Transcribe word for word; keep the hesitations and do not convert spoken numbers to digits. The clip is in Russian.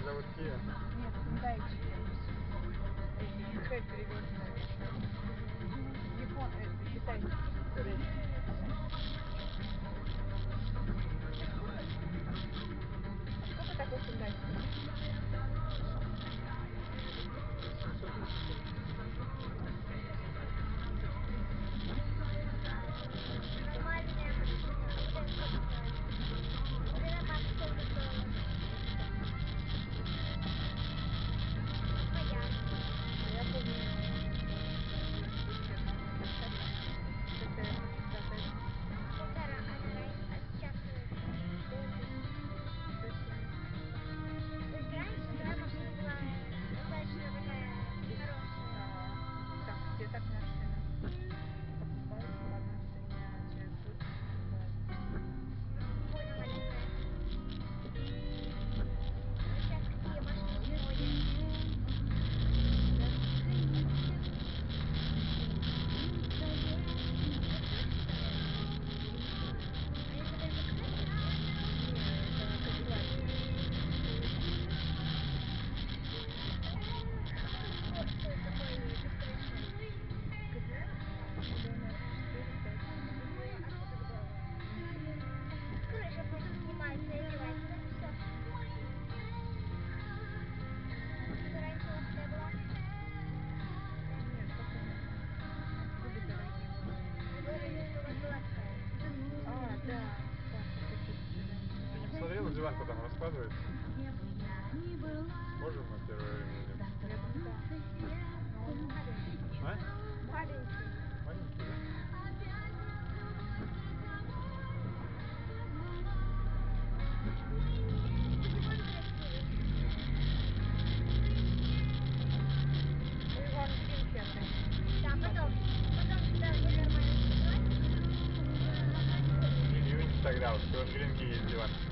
зовут Кия? Нет, Hyundai. Как переводится? Япон... Это китайский. Корейский. А сколько такой Hyundai? семьсот тысяч. Нормальная машина. Наверное, максимум долларов. Моя. Я помню, это Полтора, а сейчас раньше моя машина была достаточно такая хорошая. там все так машины покупают по одной цене, а через год Больно маленькая. А сейчас какие машины ходят? Крыша просто снимается и одевается, да, все. Это раньше у вас не было? нет, пока нет. Были дорогие. Вы говорили, что у вас была такая. А, да, Паша, такие Ты не посмотрела, диван там раскладывается? Можем на первое время или нет? Я думаю, да. Но он маленький. А? Маленький. Маленький, да? И он винчестый. Да, потом, потом сюда вы нормально снимать. Не, не тогда, вот в Гринге есть диван.